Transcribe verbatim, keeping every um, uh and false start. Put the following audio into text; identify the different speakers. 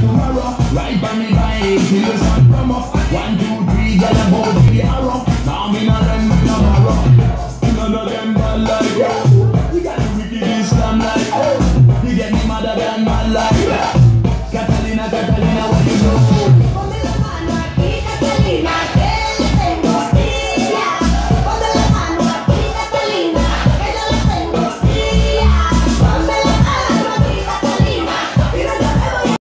Speaker 1: tomorrow. Ride by me bike, feel the sun.